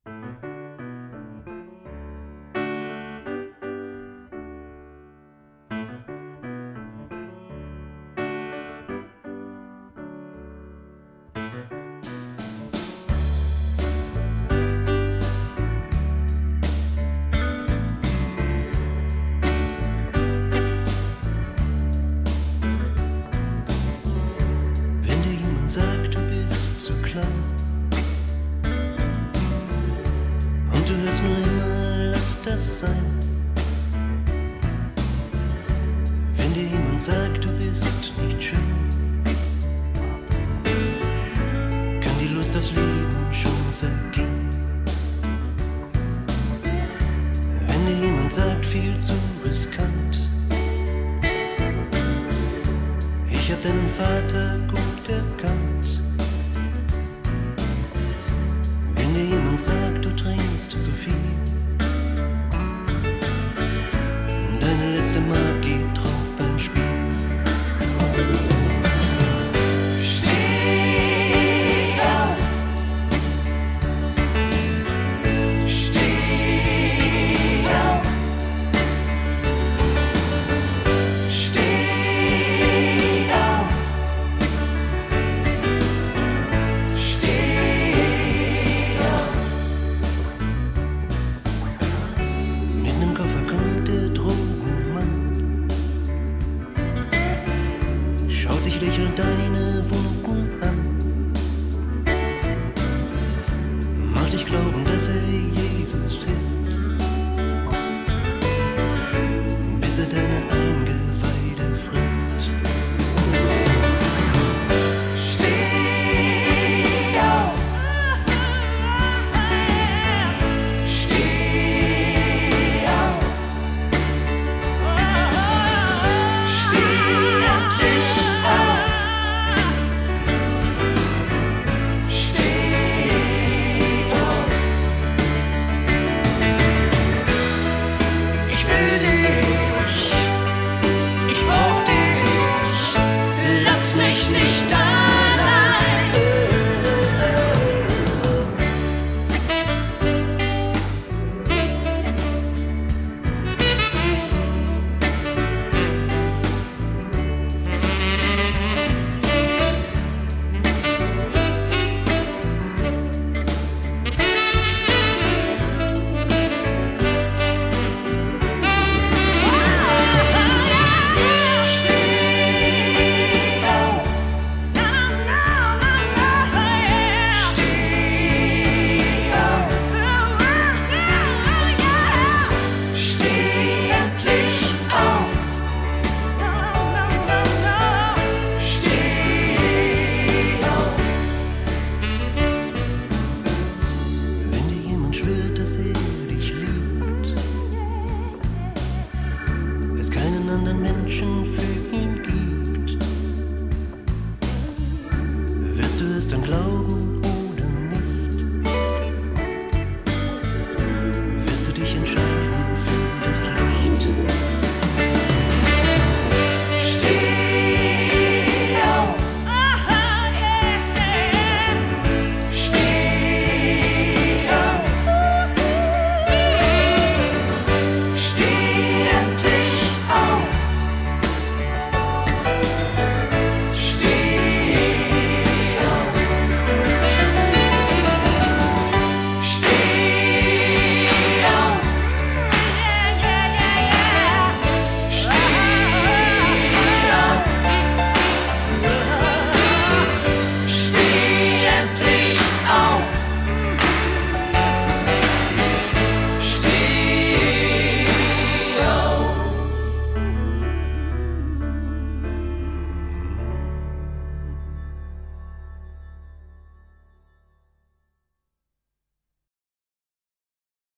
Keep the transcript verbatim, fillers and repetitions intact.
Du hörst nur immer, lass das sein. Wenn dir jemand sagt, du bist nicht schön, kann die Lust aufs Leben schon vergehen. Wenn dir jemand sagt, viel zu riskant, ich hab deinen Vater gut erkannt. Wenn dir jemand sagt, du trinkst zu viel, deine letzte Mark geht drauf beim Spiel. Steh auf, steh auf, steh auf, steh auf. Mit nem Koffer kommt der Drogenmann, schaut sich lächelnd deine Wunden an, macht dich glauben, dass er Jesus ist.